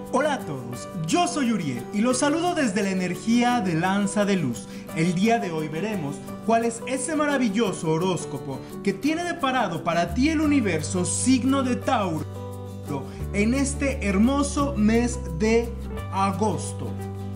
Hola a todos, yo soy Uriel y los saludo desde la energía de Lanza de Luz. El día de hoy veremos cuál es ese maravilloso horóscopo que tiene deparado para ti el universo signo de Tauro en este hermoso mes de agosto.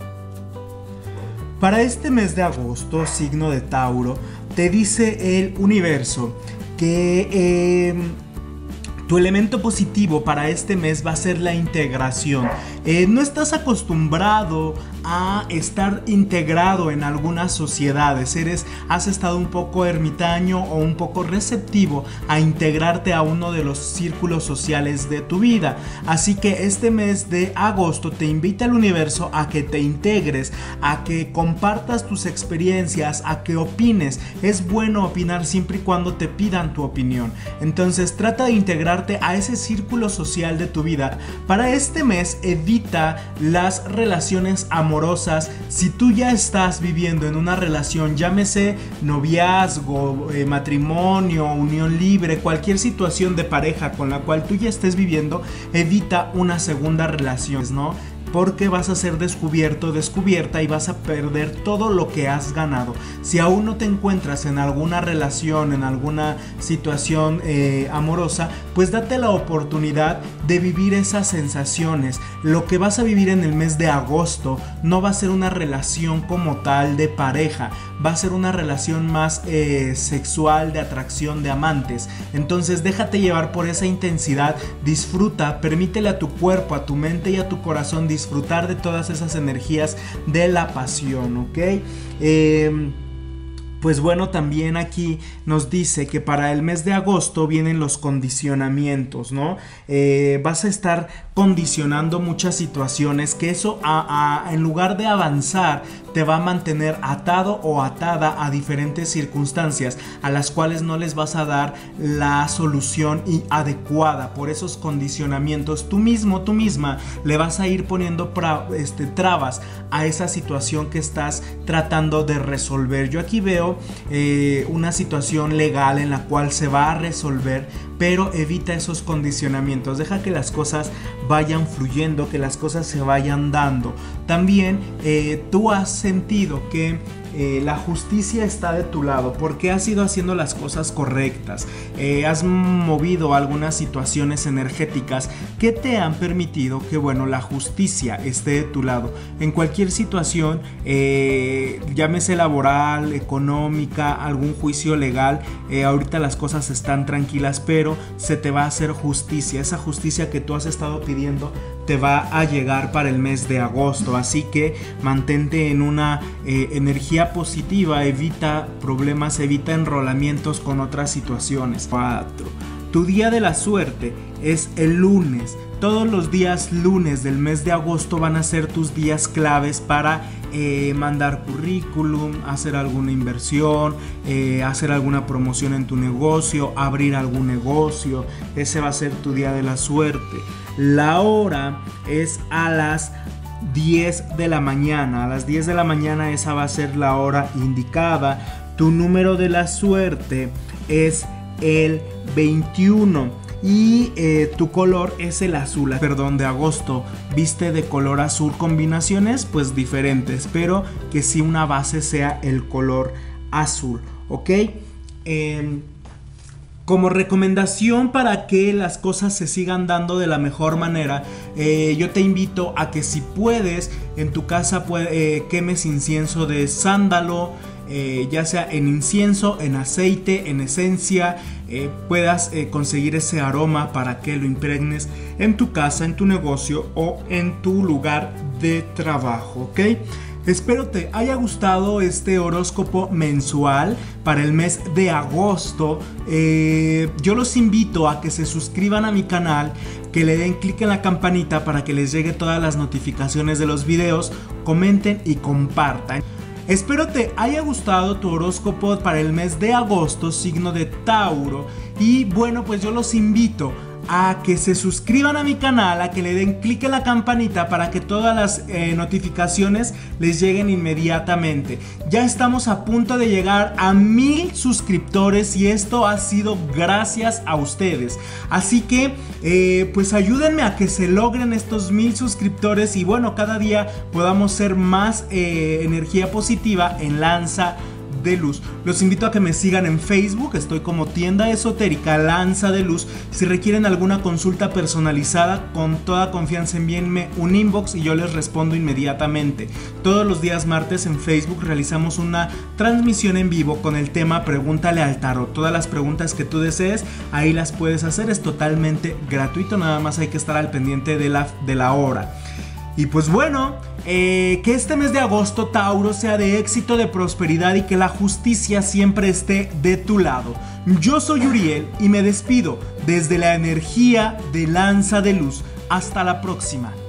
Para este mes de agosto, signo de Tauro, te dice el universo que tu elemento positivo para este mes va a ser la integración. No estás acostumbrado a estar integrado en algunas sociedades. Has estado un poco ermitaño o un poco receptivo a integrarte a uno de los círculos sociales de tu vida. Así que este mes de agosto te invita al universo a que te integres, a que compartas tus experiencias, a que opines. Es bueno opinar siempre y cuando te pidan tu opinión. Entonces trata de integrarte a ese círculo social de tu vida. Para este mes evita las relaciones amorosas. Si tú ya estás viviendo en una relación, llámese noviazgo, matrimonio, unión libre, cualquier situación de pareja con la cual tú ya estés viviendo, evita una segunda relación, ¿no? Porque vas a ser descubierta y vas a perder todo lo que has ganado. Si aún no te encuentras en alguna relación, en alguna situación amorosa, pues date la oportunidad de vivir esas sensaciones. Lo que vas a vivir en el mes de agosto no va a ser una relación como tal de pareja, va a ser una relación más sexual, de atracción, de amantes. Entonces déjate llevar por esa intensidad, disfruta, permítele a tu cuerpo, a tu mente y a tu corazón disfrutar de todas esas energías de la pasión, ¿ok? Pues bueno, también aquí nos dice que para el mes de agosto vienen los condicionamientos, ¿no? Vas a estar condicionando muchas situaciones que eso en lugar de avanzar te va a mantener atado o atada a diferentes circunstancias a las cuales no les vas a dar la solución adecuada. Por esos condicionamientos tú misma le vas a ir poniendo trabas a esa situación que estás tratando de resolver. Yo aquí veo una situación legal en la cual se va a resolver, pero evita esos condicionamientos, deja que las cosas vayan fluyendo, que las cosas se vayan dando. También tú has sentido que la justicia está de tu lado porque has ido haciendo las cosas correctas, has movido algunas situaciones energéticas que te han permitido que, bueno, la justicia esté de tu lado en cualquier situación, llámese laboral, económica, algún juicio legal. Ahorita las cosas están tranquilas, pero se te va a hacer justicia. Esa justicia que tú has estado pidiendo te va a llegar para el mes de agosto, así que mantente en una energía positiva, evita problemas, evita enrolamientos con otras situaciones. 4. Tu día de la suerte es el lunes. Todos los días lunes del mes de agosto van a ser tus días claves para mandar currículum, hacer alguna inversión, hacer alguna promoción en tu negocio, abrir algún negocio. Ese va a ser tu día de la suerte. La hora es a las 10 de la mañana. A las 10 de la mañana esa va a ser la hora indicada. Tu número de la suerte es el 21 y tu color es el azul. De agosto viste de color azul, combinaciones pues diferentes, pero que sí una base sea el color azul, ¿ok? Como recomendación para que las cosas se sigan dando de la mejor manera, yo te invito a que si puedes en tu casa quemes incienso de sándalo, ya sea en incienso, en aceite, en esencia, puedas conseguir ese aroma para que lo impregnes en tu casa, en tu negocio o en tu lugar de trabajo, ¿ok? Espero te haya gustado este horóscopo mensual para el mes de agosto. Yo los invito a que se suscriban a mi canal, que le den clic en la campanita para que les llegue todas las notificaciones de los videos, comenten y compartan. Espero te haya gustado tu horóscopo para el mes de agosto, signo de Tauro. Y bueno, pues yo los invito a que se suscriban a mi canal, a que le den clic en la campanita para que todas las notificaciones les lleguen inmediatamente. Ya estamos a punto de llegar a 1000 suscriptores y esto ha sido gracias a ustedes. Así que pues ayúdenme a que se logren estos 1000 suscriptores y bueno, cada día podamos ser más energía positiva en Lanza de Luz. Los invito a que me sigan en Facebook, estoy como Tienda Esotérica Lanza de Luz. Si requieren alguna consulta personalizada, con toda confianza envíenme un inbox y yo les respondo inmediatamente. Todos los días martes en Facebook realizamos una transmisión en vivo con el tema Pregúntale al Tarot. Todas las preguntas que tú desees, ahí las puedes hacer, es totalmente gratuito, nada más hay que estar al pendiente de la hora. Y pues bueno, que este mes de agosto, Tauro, sea de éxito, de prosperidad y que la justicia siempre esté de tu lado. Yo soy Uriel y me despido desde la energía de Lanza de Luz. Hasta la próxima.